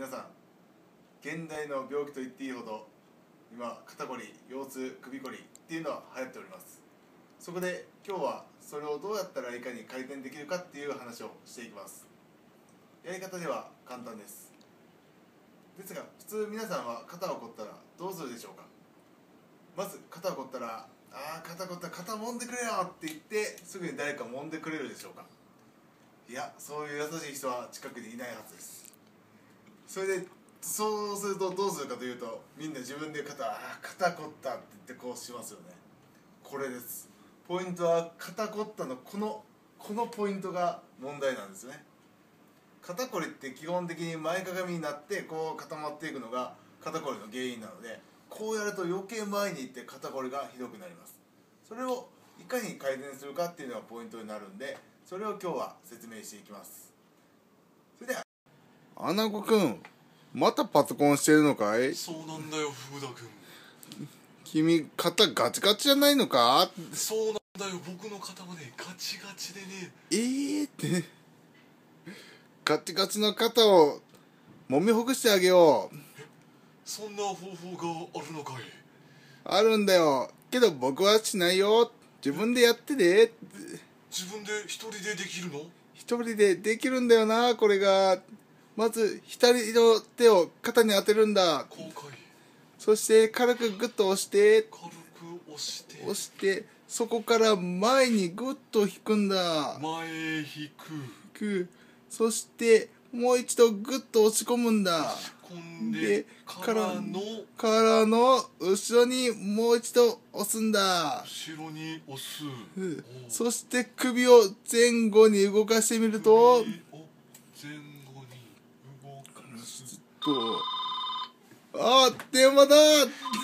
皆さん、現代の病気と言っていいほど今肩こり、腰痛、首こりっていうのは流行っております。そこで今日はそれをどうやったらいかに改善できるかっていう話をしていきます。やり方では簡単です。ですが普通皆さんは肩を凝ったらどうするでしょうか。まず肩を凝ったら肩凝ったら肩揉んでくれよって言ってすぐに誰か揉んでくれるでしょうか。いや、そういう優しい人は近くにいないはずです。それでそうするとどうするかというと、みんな自分で肩凝ったって言ってこうしますよね。これです。ポイントは肩凝ったのこのポイントが問題なんですね。肩こりって基本的に前かがみになってこう固まっていくのが肩こりの原因なので、こうやると余計前に行って肩こりがひどくなります。それをいかに改善するかっていうのがポイントになるんで、それを今日は説明していきます。それでは、 アナゴくん、またパソコンしてるのかい？ そうなんだよ、福田君。 君、肩ガチガチじゃないのか？ そうなんだよ、僕の肩はね、ガチガチでね。 ってガチガチの肩を揉みほぐしてあげよう。 そんな方法があるのかい？ あるんだよ。けど僕はしないよ。自分でやってで。 自分で一人でできるの？ 一人でできるんだよな、これが。まず左の手を肩に当てるんだ。 こうかい。 そして軽くグッと押して、 軽く押して、 そこから前にグッと引くんだ。 前へ引く。 そしてもう一度グッと押し込むんだ。 押し込んでからの後ろにもう一度押すんだ。 後ろに押す。 そして首を前後に動かしてみると、 首を前後に動かすと電話だ。